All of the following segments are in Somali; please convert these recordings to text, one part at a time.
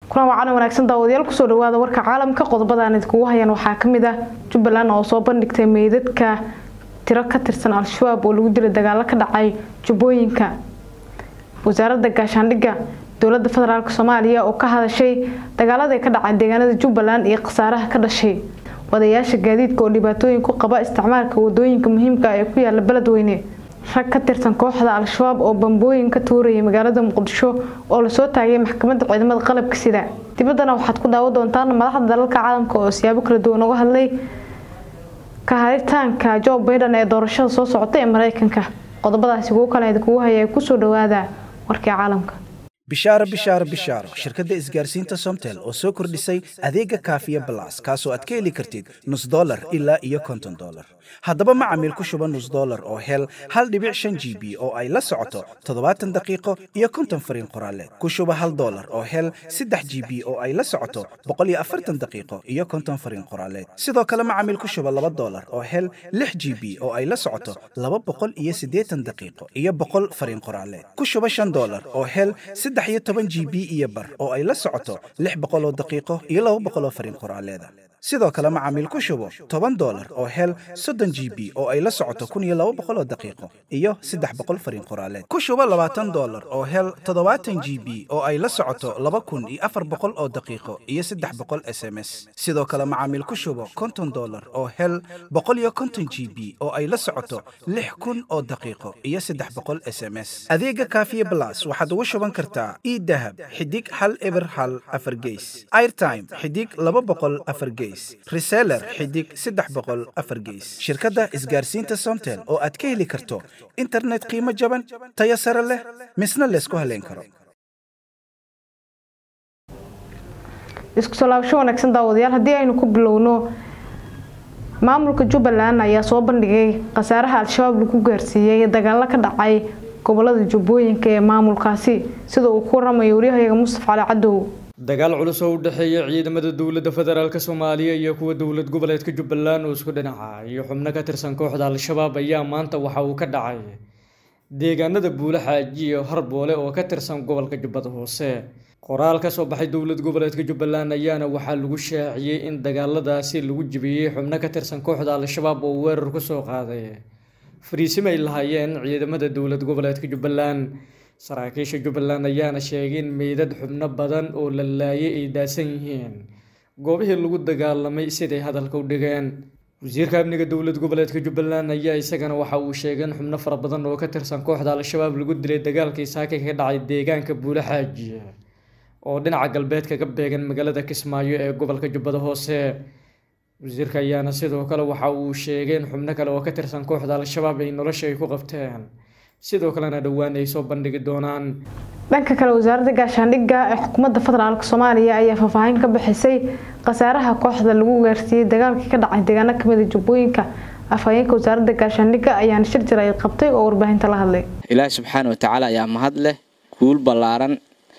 kuna wacana wanaagsan daawadayaal ku soo dhawaada warka caalamka qodobada aan idinku hayaan waxa kamid ah Jubbaland oo soo bandhigtay meedadka tiro ka tirsan al-shabaab oo lagu dilay dagaal ka dhacay Jubbooyinka wasaaradda gaashaandhigga dowladda federaalka Soomaaliya oo ka hadashay dagaalada ka dhacay deegaanada Jubbaland iyo qasaaraha ka dhashay wadayaasha gaadiidka oo dhibaatooyin ku qaba isticmaalka wadooyinka muhiimka ah ee ku yaala beledweyne rag ka tirsan kooxda al-shabaab oo bambooyin ka tuurayay magaalada Muqdisho oo la soo taagay maxkamadda ciidamada qalabka sida dibadana waxaad ku daawan doontaan madaxda dalalka caalamka oo siyaabo kala duwan uga hadlay ka haritaanka Joe Biden ee doorashada soo socota ee Mareykanka qodobadaasi ugu kala idinku hayay ku soo dhawaada warka caalamka bishaaro shirkadda isgaarsiinta Somtel oo soo kordhisay adeega Kaafiya Plus kaasoo aad ka heli kartid $0 ilaa iyo $50 haddaba macaamiil ku shuba $0 oo hel 1.5 GB oo ay la socoto 70 daqiiqo iyo 50 fariin qoraaleed ku shuba $1 oo hel 3 GB oo ay la socoto 140 daqiiqo iyo 50 fariin qoraaleed sidoo kale macaamiil ku shuba $2 oo hel 6 GB oo ay la socoto 280 daqiiqo iyo 100 fariin qoraaleed ku shuba $5 oo hel 10 GB iyo bar oo ay la socoto 600 daqiiqo iyo 200 fariin qoraaleed sidoo kale macaamiil ku shubo $10 oo hel 30 GB oo ay la socoto 1200 daqiiqo iyo 300 fariin qoraaleed ku shubo $20 oo hel 70 GB oo ay la socoto 2400 oo daqiiqo iyo 300 SMS sidoo kale macaamiil ku shubo $50 oo hel 150 GB oo ay la socoto 6000 oo daqiiqo iyo 300 SMS adeega Kaafiya Plus waxaad ugu shuban kartaa idahab xidig 1 4 gees airtime xidig 200 4 gees reseller xidig 300 4 gees shirkadda isgaarsiinta Somtel oo aad ka heli karto internet qiimo jaban tayo sare leh misna la isku haleyn karo isku salaasho wanaagsan daawadayaal hadii aynu ku bilowno maamulka Jubbaland ayaa soo bandhigay qasaaraha al-shabaab lagu gaarsiiyay dagaal ka dhacay gobolada Jubbooyinka ee maamulkaasi sida uu ku ramayo wariyaha Mustafa Ali Cadow dagaal culus oo u dhaxeeya ciidamada dawladda federaalka Soomaaliya iyo kuwa dawlad goboleedka Jubbaland oo isku dhinaca iyo xubno ka tirsan kooxda al-shabaab ayaa maanta waxa uu ka dhacay deegaanada Buule Xaaji iyo Harboole oo ka tirsan gobolka Jubbada Hoose qoraal ka soo baxay dawlad goboleedka Jubbaland ayaana waxa lagu shaaciyay in dagaaladaasi lagu jibiyay xubno ka tirsan kooxda al-shabaab oo weerar ku soo qaaday fariisimo ay lahaayeen ciidamada dawlad goboleedka Jubbaland saraakiisha Jubbaland ayaana sheegay in meedad xubno badan oo la laayay ay daasan yihiin goobihii lagu dagaalamay siday hadalka u dhigeen wasiirka amniga dawlad goboleedka Jubbaland ayaa isagana waxa uu sheegay in xubno fara badan oo ka tirsan kooxda al-shabaab lagu dilay dagaalkii saaka ka dhacay deegaanka Buule Xaaji oo dhinaca galbeedka ka beegan magaalada Kismaayo ee gobolka Jubbada Hoose wasiirka ayaana sidoo kale waxa uu sheegay in xubno kale oo ka tirsan kooxda al-shabaab ay nolosha ay ku qabteen sidoo kalena dhawaan ay soo bandhigi doonaan dhanka kale wasaaradda gaashaandhigga ee xukuumadda federaalka Soomaaliya ayaa faahfaahin ka bixisay qasaaraha kooxda lagu gaarsiiyay dagaalkii ka dhacay deegaanada kamid ah Jubbooyinka afhayeenka wasaaradda gaashaandhigga ayaa shir jir ay qabtay oo warbaahinta la hadlay Ilaahay subxaanahu wa ta'aala ayaa mahad leh kuul balaaran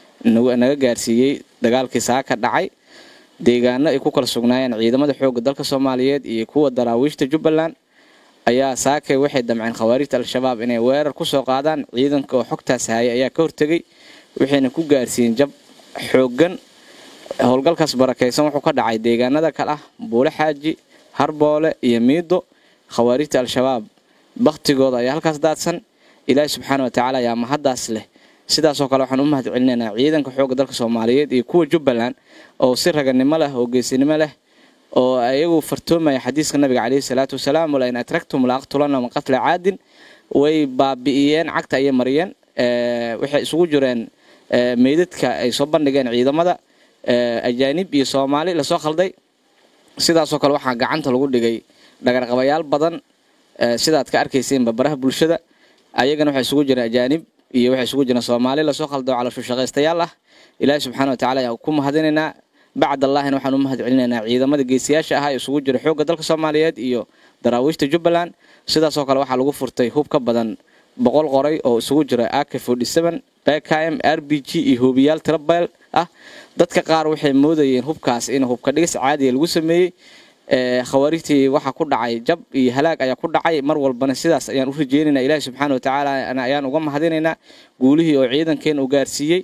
naga gaarsiiyay dagaalkii saaka dhacay deegaano ay ku kala sugnaayeen ciidamada xoogga dalka Soomaaliyeed iyo kuwa daraawiishta Jubbaland ayaa saakay waxay damceen khawaarijta al-shabaab inay weerar ku soo qaadaan ciidanka oo xogtaas hayay ayaa ka hortagay waxayna ku gaarsiin jab xooggan howlgalkaas barakeysan wuxuu ka dhacay deegaanada kala ah Buule Xaaji Harboole iyo Miido khawaarijta al-shabaab baqtigooda ayaa halkaas daadsan Ilaahay subxaanahu wa ta'aala ayaa mahadaas leh sidaas oo kale waxaan u mahad celinaynaa ciidanka xoogga dalka Soomaaliyeed iyo kuwa Jubbaland oo si raganimo leh oo geesinimo leh oo ayagu fartoomay xadiiska nabiga kaleey salaatu wasalaam wala in atraktum la aqtulana min qatl aadin way baabi'iyeen cagta ay mariyeen waxay isugu jireen meedadka ay soo bandhigeen ciidamada ajaanib iyo Soomaali la soo khalday sidaas oo kale waxa gacanta lagu dhigay dhagarqabayaal badan sidaad ka arkayseen baraha bulshada ayagana waxay isugu jireen ajaanib iyo waxay isugu jireen Soomaali la soo khalday calaashu shaqaystayaal ah Ilaahay subxaanahu wa ta'aala ayaa ku mahadinayna بعد الله إن وحنا مهد علينا عيدمada geesiyaasha ah isugu jira xoogga dalka Soomaaliyeed iyo daraawiishta Jubbaland sidaas oo kale waxa lagu furtay hub ka badan 100 qoray oo isugu jira AK47 PKM RPG iyo hubiyaal tirabeel ah dadka qaar waxay moodayeen hubkaas in hubka dhigis caadi lagu sameeyay khawaarijtii waxa ku dhacay jab iyo halaag ayaa ku dhacay mar walbana sidaas ayaan u rajeynaynaa Ilaahay subxaanahu wa ta'aala ayaan uga mahadinaynaa guulihii oo ciidankeen u gaarsiiyay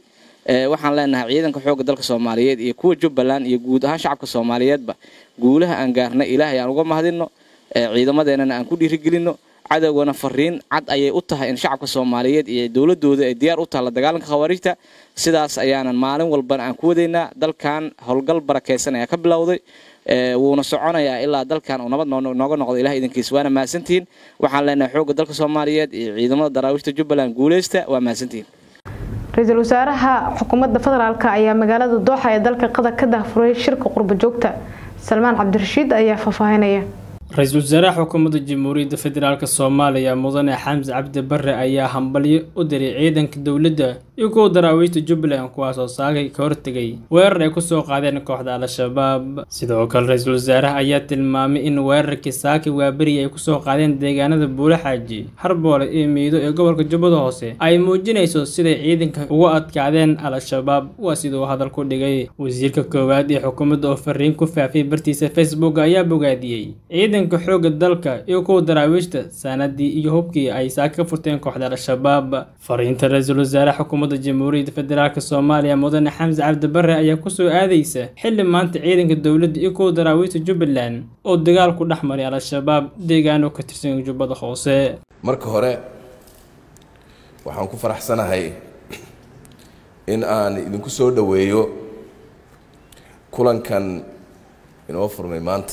waxaan leenahay ciidanka xoogga dalka Soomaaliyeed iyo kuwa Jubbaland iyo guud ahaan shacabka Soomaaliyeedba guulaha aan gaarnay Ilaahay aan uga mahadino ciidamadeena aan ku dhiirigelino cadawgana fariin cad ayay u tahay in shacabka Soomaaliyeed iyo dawladooda ay diyaar u tahay la dagaalanka khawaarijta sidaas ayaanan maalin walba aan ku wadeynaa dalkan howlgal barakeysan ayaa ka bilowday wuuna soconayaa ilaa dalkan uu nabad nooga noqdo Ilaahay idinkiisa waana maasantiin waxaan leenahay xoogga dalka Soomaaliyeed iyo ciidamada daraawiishta Jubbaland guuleysta waa maasantiin ra'iisul wasaaraha xukuumadda federaalka ayaa magaalada Dooxa ee dalka Qatar ka daahfuray shirka qurbo joogta Salmaan Cabdirashiid ayaa faafahinaya رئيس وزراء حكومة الجمهورية الفدرالية الصومالية مدن حمزة عبد البر أيها همبلي أدري عيداً كدولة يكون دراويش جبلان كواسو ساقي كورتغي وير يكسو قادين كوحدة على الشباب سيدو كل رئيس الوزراء أيها تلمامي إن وير كساكي وابري يكسو قادين ديغانا دبولة حاجي حربولا إيميدو يقبل كجبودو هوسي أي موجينيسو سيدي عيداً كوات قادين على الشباب وسيدو هذا الكل ديغي وزير كوادي حكومة أوفرين كفافي برتيسة فيسبوك أيها بوغاديي ciidanka xoogga dalka iyo kuwa daraawiishta sanadii iyo hubkii ay saaka furteen kooxda al-shabaab fariinta ra'iisul wasaaraha xukuumadda jamhuuriyadda federaalka Soomaaliya mudane Xamse Cabdi Barre ayaa ku soo aadaysa xilli maanta ciidanka dawladda iyo kuwa daraawiishta Jubbaland oo dagaal ku dhaxmaray al-shabaab deegaano ka tirsan Jubbada Hoose marka hore waxaan ku faraxsanahay in aan idinku soo dhaweeyo kulankan inoo furmay maanta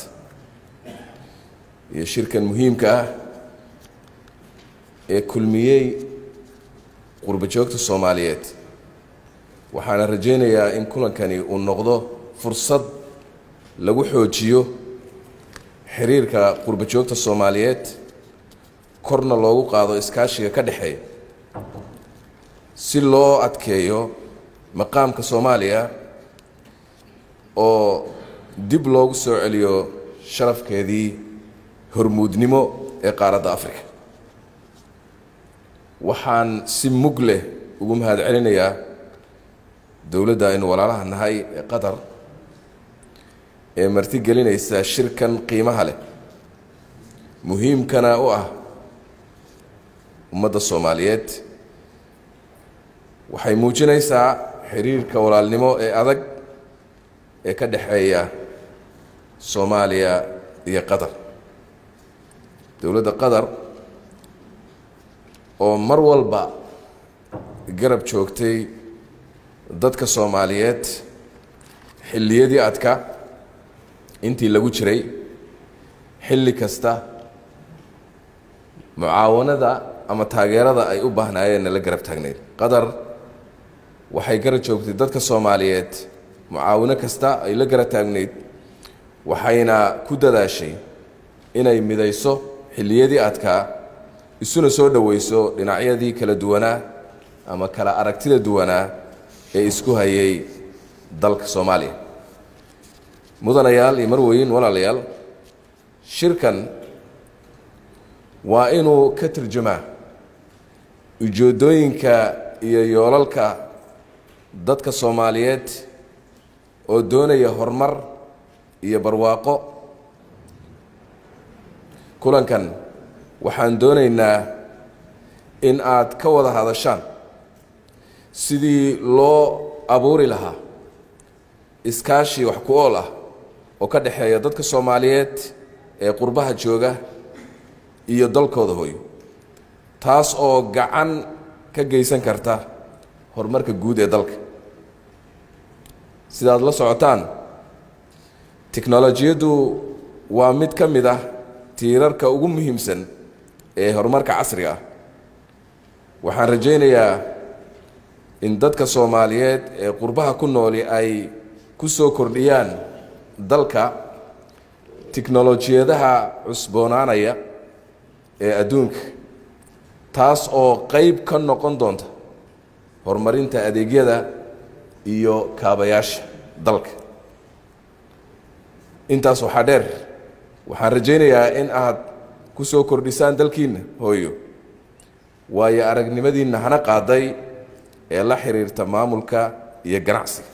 iyo shirkan muhiimka ah ee kulmiyay qurbo joogta Soomaaliyeed waxaan rajaynayaa in kulankani uu noqdo fursad lagu xoojiyo xiriirka qurbo joogta Soomaaliyeed korna loogu qaado iskaashiga ka dhaxeeya si loo adkeeyo maqaamka Soomaaliya oo dib loogu soo celiyo sharafkeedii hormuudnimo ee qaaradda Afrika waxaan si mug leh ugu mahad celinayaa dawladda in walaalaha nahay ee Qatar ee marti gelinaysa shirkan qiimaha leh muhiimkana u ah ummadda Soomaaliyeed waxay muujinaysaa xiriirka walaalnimo ee adag ee ka dhaxeeya Soomaaliya iyo Qatar dawladda Qatar oo mar walba garab joogtay dadka Soomaaliyeed xilliyadii adka intii lagu jiray xilli kasta mucaawanada ama taageerada ay u baahnaayeen la garab taagneed Qatar waxay garab joogtay dadka Soomaaliyeed mucaawano kasta ay la garab taagneed waxayna ku dadaashay inay midayso xilliyadii adka isuna soo dhaweyso dhinacyadii kala duwanaa ama kala aragtida duwanaa ee isku hayay dalka Soomaaliya mudanayaal iyo marweyn walaalayaal shirkan waa inuu ka tarjumaa ujeedooyinka iyo yoolalka dadka Soomaaliyeed oo doonaya horumar iyo barwaaqo kulankan waxaan doonaynaa in aad ka wada hadashaan sidii loo abuuri lahaa iskaashi wax ku ool ah oo ka dhaxeeya dadka Soomaaliyeed ee qurbaha jooga iyo dalkooda hooyo taas oo gacan ka geysan karta horumarka guud ee dalka sidaad la socotaan tiknoolajiyadu waa mid ka mid ah tiirarka ugu muhiimsan ee horumarka casriga ah waxaan rajaynayaa in dadka Soomaaliyeed ee qurbaha ku nool ay ku soo kordhiyaan dalka tiknoolajiyadaha cusboonaanaya ee adduunka taas oo qayb ka noqon doonta horumarinta adeegyada iyo kaabayaasha dalka intaas waxaa dheer waxaan rajaynayaa in aad ku soo kordhisaan dalkiina hooyo waayo aragnimadiina hana qaaday ee la xiriirta maamulka iyo ganacsiga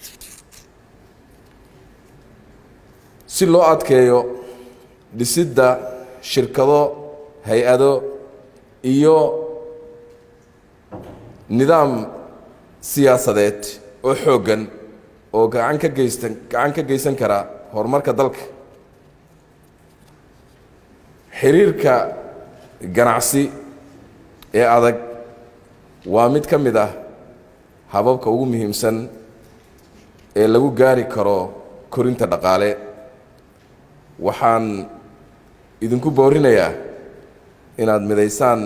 si loo adkeeyo dhisidda shirkado hay-ado iyo nidaam siyaasadeed oo xooggan oo gacan ka geysan kara horumarka dalka xiriirka ganacsi ee adag waa mid ka mid ah hababka ugu muhiimsan ee lagu gaari karo korinta dhaqaale waxaan idinku boorinayaa inaad midaysaan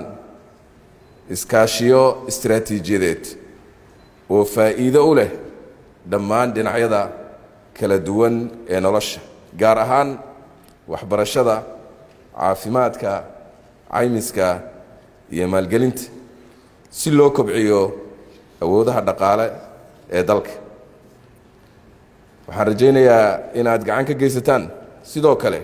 iskaashiyo istiraatiijiyadeed oo faa'iido u leh dhammaan dhinacyada kala duwan ee nolosha gaar ahaan waxbarashada caafimaadka caymiska iyo maalgelinta si loo kobciyo awoodaha dhaqaale ee dalka waxaan rajaynayaa inaad gacan ka geysataan sidoo kale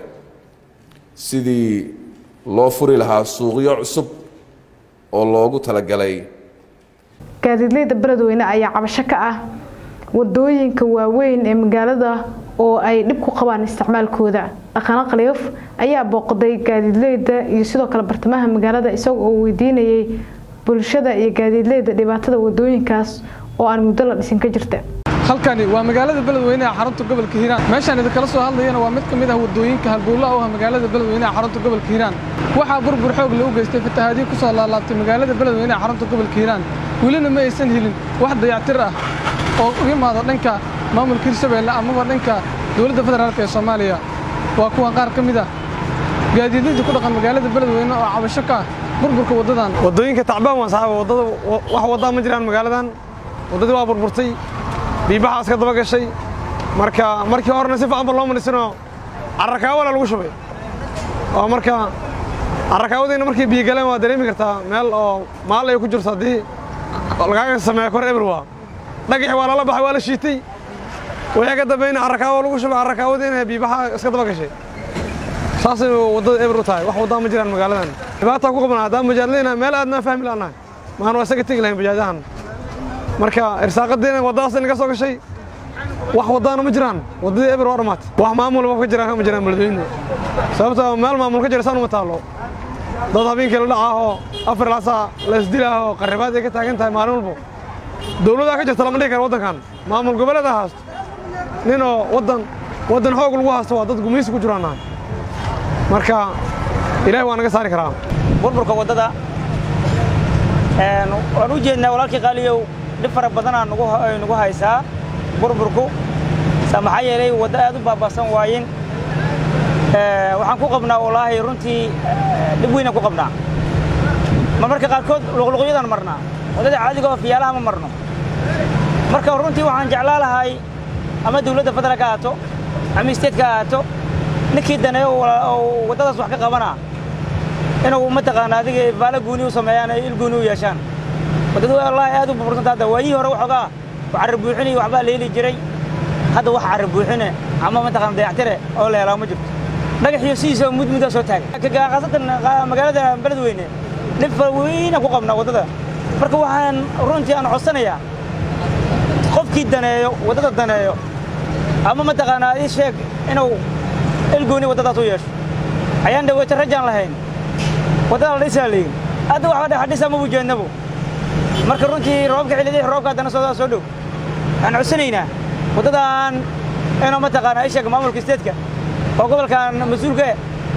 sidii loo furi lahaa suuqyo cusub oo loogu talagalay gaadiidleyda beledweyne ayaa cabasho ka ah wadooyinka waaweyn ee magaalada oo ay dhib ku qabaan isticmaalkooda dhaqan qaliif ayaa booqday gaadiidleyda iyo sidoo kale bartamaha magaalada isagoo uu weydiinayay bulshada iyo gaadiidleyda dhibaatada wadooyinkaas oo aan muddo la dhisin ka jirta halkani waa magaalada beledweyne ee xarunta gobolka Hiiraan meeshaan idin kala soo hadlayna waa mid ka mid ah wadooyinka halbowlaha oo ah magaalada beledweyne ee xarunta gobolka Hiiraan waxa burbur xoog leh u geystay fatahaadii ku soo laalaabtay magaalada beledweyne ee xarunta gobolka Hiiraan welina ma aysan helin wax dayactir ah oo u yimaado dhanka maamulka Hirshabeelle ama dhanka dawladda federaalka ee Soomaaliya waa kuwa qaar ka mid ah gaadiidleyda ku dhaqan magaalada beledweyne oo cabasho ka burburka wadadan wadooyinka tacbaan waa saxaab wadada wax wada ma jiraan magaaladan wadadii waa burburtay biibaha iska daba gashay markii horena si fiican loo manisano arakaawada lagu shubay oo arakaawada markii biyo galeen waa dareemi kartaa meel oo maal ay ku jirto hadii laga sameeyo kor eberwa dhagax waa la baxay waa la shiitay waxa ka dambeeyna arakaawo lagu shubay arakaawada inay biibaha iska daba gashay saasay wadada eber u tahay wax wada ma jiraan magaaladan dhibaato ku qabnaa hadaan majaalleena meel aadna fahmi laanahay ma aan wasaga tagi lahayn bajaadahan marka irsaaqadeena wadadaas in ka soo gashay wax wadana ma jiraan wadada eber waa dhamaatay wax maamul ka jiraan ma jiraan beledweyne sababtoo meel maamul ka jirsan uma taalo dad habeenkii la dhacaho afar laasa la isdilaaho qaribaad ay ka taagan tahay maalin walba dawladda ka jirta lama dhigi karo wadankan maamul goboleed haasto nino wadan xoog lagu haasto waa dad gumaysi ku jiraan marka ilaahay waa naga saari karaa burburka wadada waan u jeednaa walaalkii qaaliyow dhib fara badan nagu haysaa burburku maxaa yeelay wadda aad u baabaasan waayin waxaan ku qabnaa wallaahi runtii dhib weyn ku qabnaa marmarka qaarkood luqluqyadan marnaa wadada caadiga oo fiyaalaha ma marno marka runtii waxaan jeclaa lahay ama dawladda federaalka ahaato ama isteedka ahaato ninkii daneeyo oo wadadaas wax ka qabana inuu mataqaana adiga baala gooni u sameeyaan ay il gooni u yeeshaan wadada wallaahi aad u burbursan tahay waayii hore waxoogaa carab buuxin iyo waxba leeli jiray hadda wax carab buuxin ama mataqaana dayactire oo la helaa ma jirto dhagax iyo siisa mudmida soo taagay ka qaasatan magaalada beledweyne dhib weyn ku qabnaa wadada marka waxaan runtii aan codsanayaa qofkii daneeyo wadada daneeyo ama mataqaana ay sheeg inuu il gooni wadadaas u yeesho ayaan dhaweeyay rajaan lahayn wadada la dhisaalay hadda waxa dhexdhisa ma bujeednabo marka runtii roobka xilliga roobka hadana soo dhow aan cusanaynaa wadadan inuu mataqaana ay sheeg maamulka isteedka oo gobolkan mas'uulka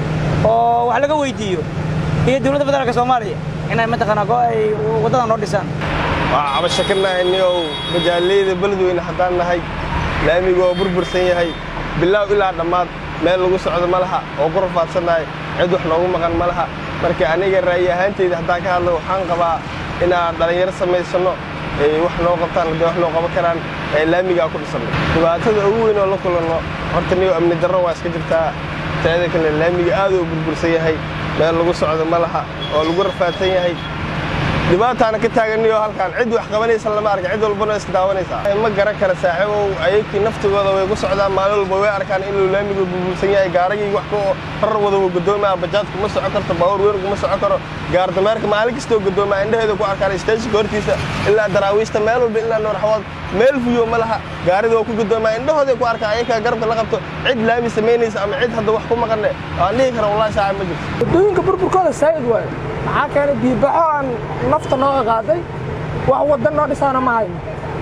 oo wax laga weydiiyo iyo dawladda federaalka Soomaaliya inay mataqaana ay wadadan noo dhisaan waa cabasho ka nahay majaalleeda beledweyne hadaan nahay laamiga oo burbursan yahay bilaa ilaa dhamaad meel lagu socdo malaha oo ku rafaadsanahay cid wax loogu maqan malaha marka aniga raay ahaantayda hadaan ka hadlo waxaan qabaa inaan dhalinyaro sameysano wax loo qabtaan wax loo qaban karaan laamiga ku dhisan dhibaatada ugu weyn oo la kulano horta niyo amni darro waa iska jirtaa taada kale laamiga aad u burbursan yahay meel lagu socdo malaha oo lagu rafaadsan yahay dhibaatana ka taaganiyo halkan cid wax qabanaysa lama arka cid walba iska daawanaysa ma garan kara saaxiibow ayakii naftigooda way ku socdaan maalin walba way arkaan in laamiga burbursan yahay gaarigii wax ku rar wada gudoomaa bajaadku ma socon karto baawar weyn kuma socon karo gaar dameerka maalin kasta gudoomaa indhaheeda ku arkaan station hortiisa ilaa daraawiista meel walba ilaa noor xawaad meel fuyo malaha gaariga oo ku gudoomaa indhahooda ku arkaan ayaka garabka la qabto cid laami sameynaysa ama cid hadda wax ku maqan aan dhihi karo wallahi saaxiib ma jirto wadooyinka burburkooda saayid waay maxaa keenay biibaxo aan nafta noo qaaday wax wadan noo dhisaana ma hayno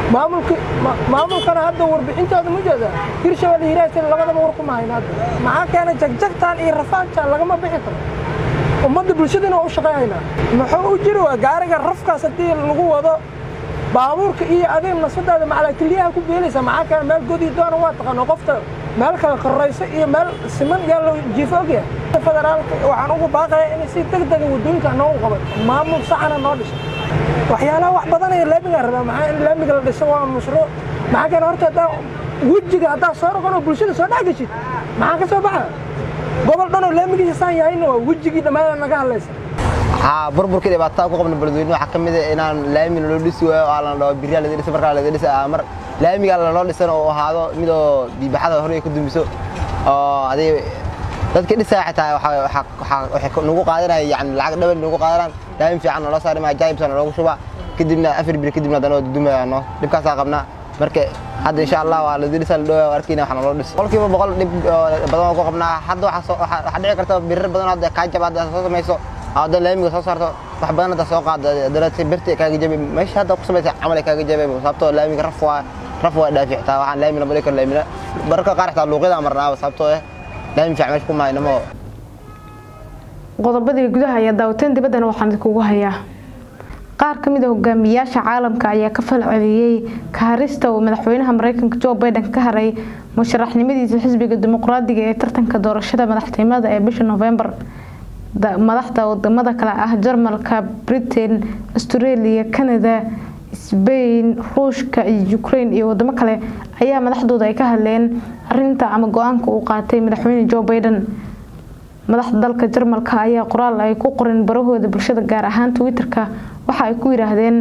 maamulkana hadda warbixintooda ma jeeda hirshabelle hiiraysan labadaba war kuma hayna hadda maxaa keena jagjagtaan iyo rafaantaan lagama bixi karo ummadda bulshadana u shaqeynayna muxuu u jiri waa gaariga rafkaas haddii lagu wado baabuurka iyo adeeg nasbadaada macalakiliyaha ku beelaysa maxaa keena meel godi doona waa taqaano qofta meel kala qarraysa iyo meel siman yaa loo jiifo ogyahay federaalka waxaan ugu baaqayaa in si degdeg ah wadooyinka noogu qaban maamul saxana noo dhisay waxyaalaha wax badan ee laamiga rabaa maxaa in laamiga la dhiso waa mashruuc maxaa keena horta hadaa wejiga hadaa soo roqono bulshada soo dhex gashid maxaa ka soo baxa gobol dhan oo laamigiisa saan yahayna waa wejigii dhammaan naga hadlaysa burburkii dhibaatada ku qabna beledweyne waxaa ka mid ah inaan laami loo dhisi waayo oo aan dhaho biriya la dhisi markaa la dhisi mar laamiga loo dhisan oo ahaado mid oo biibaxada hore ku dumbiso oo aday dadka dhisay xitaa waxa nagu qaadanay yani lacag dhaban nagu qaadan laami fiican loo saaray ma jaayibsan loogu shuba kadibna afar bir kadibna dano dumayano dibkaas qabna marka hadda insha Allah waa la dhisi loo arkina waxaan loo dhis qolkiiba 100 dib badan oo qabna hadda waxa dhici karta birir badan hadda ka jabada soo sameeyso هذا لا يمكن صار وحبنا هذا سوق هذا درت برتي كاجي جاب مش هذا قسمة عمل كاجي جاب صابته لا يمكن رفوا دافع تاع لا يمكن بقولك لا يمكن بركة قارحة اللغة أمرنا صابته لا يمكن مشكو ما ينمو qodobadii gudaha ayaa daawateen dibadana waxaan kugu hayaa qaar kamid ah hogaamiyaasha caalamka ayaa ka falceliyay kaarista oo madaxweynaha Mareykanka Joe Biden ka haray musharaxnimadiisa xisbiga dimuqraadiga ee tartanka doorashada madaxtinimada ee bisha November madaxda wadamada kale ah Jarmalka, Britain, Australia, Canada, Spain, Ruushka iyo Ukraine iyo wadamo kale ayaa madaxdooda ay ka hadleen arinta ama go'aanka uu qaatay madaxweyne Joe Biden madaxda dalka Jarmalka ayaa qoraal ay ku qoreen barahooda bulshada gaar ahaan Twitter-ka waxa ay ku yiraahdeen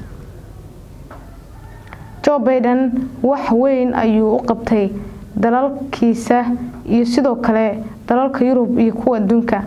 Joe Biden wax weyn ayuu u qabtay dalalkiisa iyo sidoo kale dalalka Yurub iyo kuwa adduunka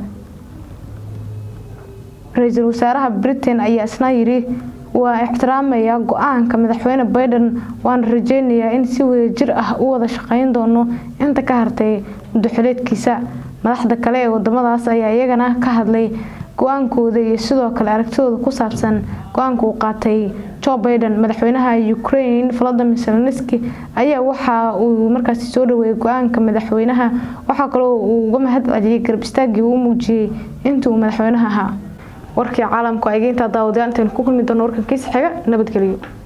ra'iisul wasaaraha Britain ayaa isna yiri waa ixtiraamaya go'aanka madaxweyne Biden waan rajaynayaa in si wadajir ah u wada shaqeyn doono inta ka hartay muddaxileedkiisa madaxda kale ee wadamadaas ayaa iyagana ka hadlay go'aankooda iyo sidoo kale aragtidooda ku saabsan go'aanka uu qaatay Joe Biden madaxweynaha Ukraine Volodymyr Zelensky ayaa waxa uu markaas soo dhaweeyay go'aanka madaxweynaha waxa kale oo uu uga mahadceliyay garab istaagii uu muujiyay intuu madaxweynaha ahaa warkii caalamku ay inta daawadaanteen ku kulmi doona warkan kiis xiga nabadgeliyo